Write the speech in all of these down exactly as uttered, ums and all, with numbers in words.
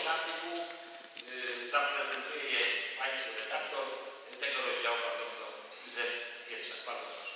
artykułów. Zaprezentuje je Państwu redaktor tego rozdziału, pan doktor Józef Pietrzak. Bardzo proszę.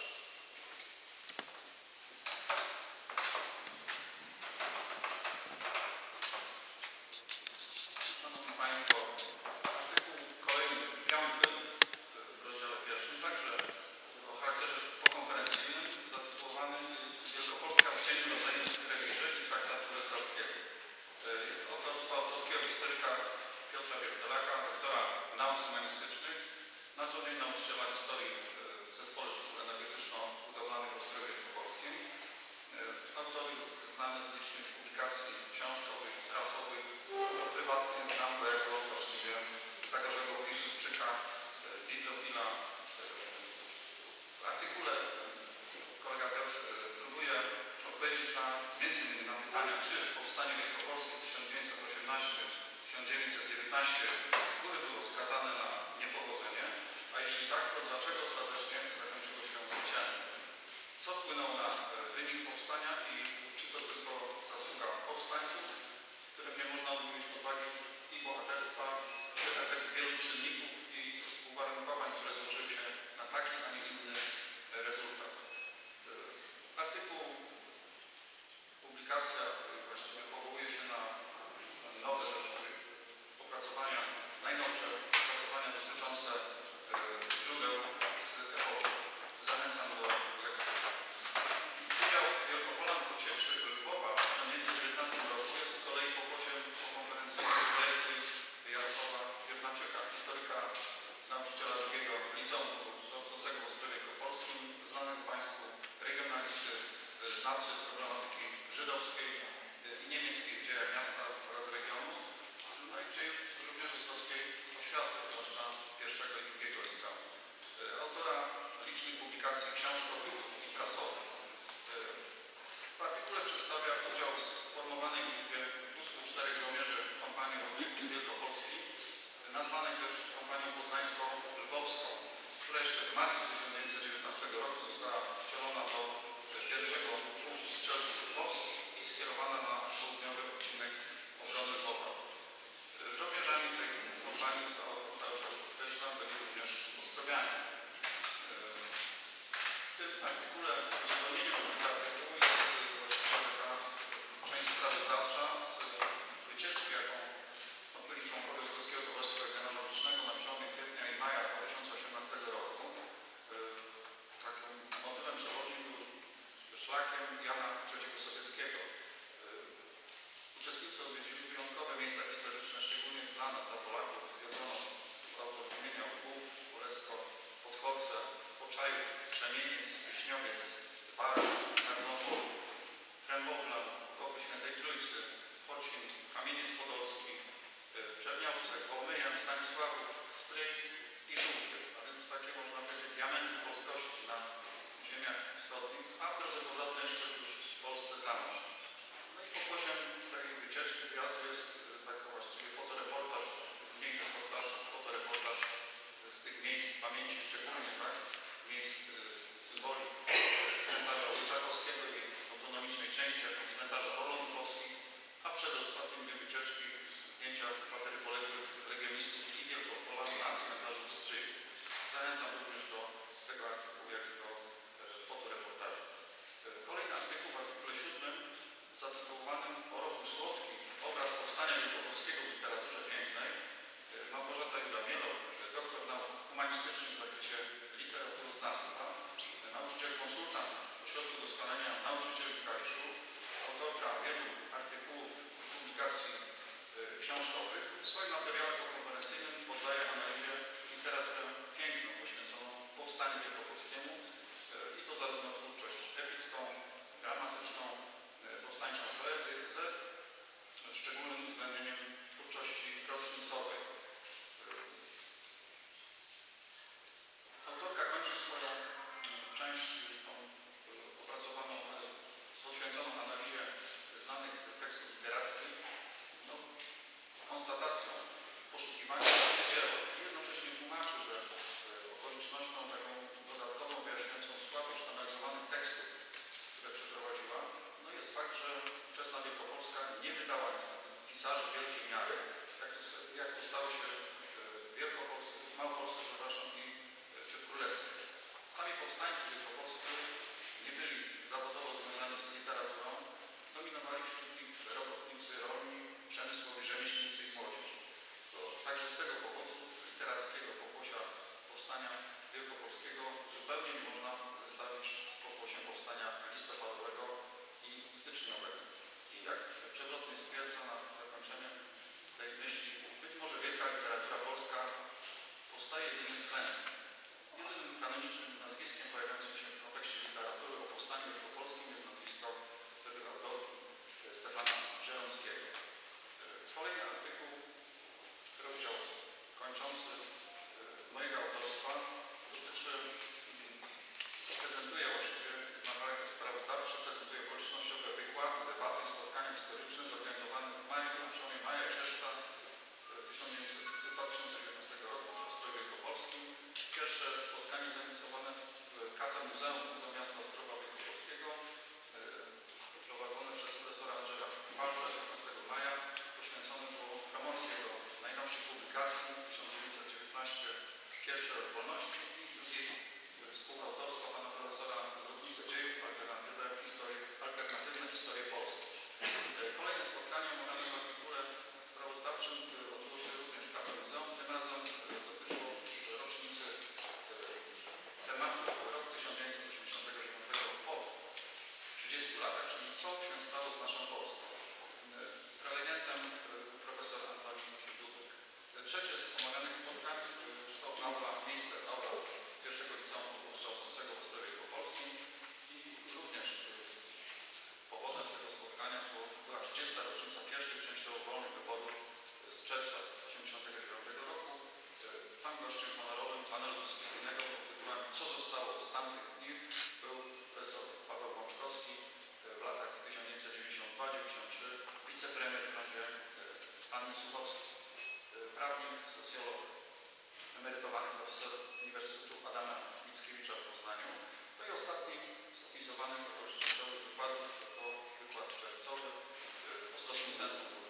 Szanowni Państwo, artykuł kolejny, piąty w rozdziale pierwszym, także o charakterze pokonferencyjnym, zatytułowany jest Wielkopolska w cieniu rodzaju Wigilii i traktatu wersalskiego. Jest autorstwa australskiego historyka Piotra Wiertelaka, doktora nauk humanistycznych, na co dzień nauczyciela historii w Zespole Szkół Energetyczno-Budowlanych w Ostrowie Wielkopolskim. Autor jest znany z licznych publikacji książkowych, prasowych, prywatnie znam go jako właściwie zakażego Piłsudczyka, bibliofila. W artykule kolega Piotr próbuje odpowiedzieć na między innymi na pytania, czy powstanie wielkopolskie tysiąc dziewięćset osiemnaście tysiąc dziewięćset dziewiętnaście z góry było skazane na niepowodzenie, a jeśli tak, to dlaczego ostatecznie zakończyło się zwycięstwem? Co wpłynęło na wynik powstania i czy to tylko zasługa powstańców, którym nie można odmówić podwagi i bohaterstwa, czy efekt wielu czynników i uwarunkowań, które złożyły się na taki, a nie inny rezultat. Artykuł, publikacja właściwie powołuje się na nowe opracowania, najnowsze opracowania dotyczące źródeł z epoki. Zachęcam do lektury. Udział Wielkopolan w ucieczy Lwowa w tysiąc dziewięćset dziewiętnastym roku jest z kolei pokłosiem pokonferencyjnej projekcji Jarosława Wiernaczyka, historyka, nauczyciela drugiego liceum kształcącego w Ostrowie Wielkopolskim, znanego Państwu regionalisty, znawcy z problematyki żydowskiej i niemieckiej w dziejach miasta oraz regionu, no i dziejów również żydowskiej oświaty, zwłaszcza pierwszego i drugiego liceum. Autora licznych publikacji książkowych i prasowych. W artykule przedstawia udział w sformowanej liczbie dwustu czterech żołnierzy w kampanii wielkopolskiej, nazwanej też kampanią poznańsko-lwowską, która jeszcze w marcu tysiąc dziewięćset dziewiętnastego roku została wcielona do pierwszego pułku strzelców lwowskich i skierowana na południowy odcinek obrony Lwowa. Żołnierzami tej kampanii, co cały czas podkreślam, byli również ostrowianie. W tym artykule, w uzupełnieniu tego artykułu jest właściwie taka część sprawozdawcza z wycieczki, jaką odbyli członkowie Polskiego Towarzystwa Genealogicznego na przełomie kwietnia i maja dwa tysiące osiemnastego roku. Takim motywem przewodnim był szlakiem Jana trzeciego Sobieskiego. Uczestnicy odwiedzili wyjątkowe miejsca historyczne, szczególnie dla nas, dla Polaków. Zwiedzono autor wymieniał Lwów, Królewsko, Podchorce, Poczajów, Krzemieniec, Wiśniowiec, Zbarów, Tarnopol, Trębowla, Okopy Świętej Trójcy, Chocin, Kamieniec Podolski, Czerniowce, Kołmyja, Stanisławów, Stryj i Żółty. A więc takie, można powiedzieć, diamenty polskości na ziemiach wschodnich, a w drodze powrotnej jeszcze już w Polsce Zamość. No i pokłosiem tej wycieczki wyjazdu jest taki właściwie fotoreportaż, nie reportaż, fotoreportaż z tych miejsc pamięci szczególnie, tak? Miejsc symboli cmentarza Łyczakowskiego i autonomicznej części, jak i cmentarza Orląt Polskich, a przed ostatnim dniu wycieczki zdjęcia z kwatery poległych legionistów i Wielkopolan na cmentarzu w Stryju. Zachęcam również do tego artykułu, jak i do fotoreportażu. Kolejny artykuł w artykule siódmym zatytułowanym O roku słodkim. Obraz powstania wielkopolskiego w literaturze pięknej. Małgorzata Juda-Mielow, doktor nauk humanistycznych w zakresie literaturoznawstwa, nauczyciel konsultant Ośrodku Doskonalenia Nauczycieli w Kaliszu, autorka wielu artykułów i publikacji książkowych. W swoim materiale pokonferencyjnym poddaje analizie literaturę piękną poświęconą powstaniu wielkopolskiemu i to zarówno twórczość epicką, dramatyczną, powstańczą poezję ze szczególnym uwzględnieniem twórczości rocznicowej. Autorka kończy swoją część opracowaną, poświęconą analizie znanych tekstów literackich, no, konstatacją poszukiwania arcydzieła i jednocześnie tłumaczy, że okolicznością taką dodatkową wyjaśniającą słabość analizowanych tekstów, które przeprowadziła, no jest fakt, że wczesna Wielkopolska nie wydała pisarzy wielkiej miary, Suchowski, prawnik, socjolog, emerytowany profesor Uniwersytetu Adama Mickiewicza w Poznaniu. No i ostatni zapisowany protokoł wykładu to wykład czerwcowy w Polskim Centrum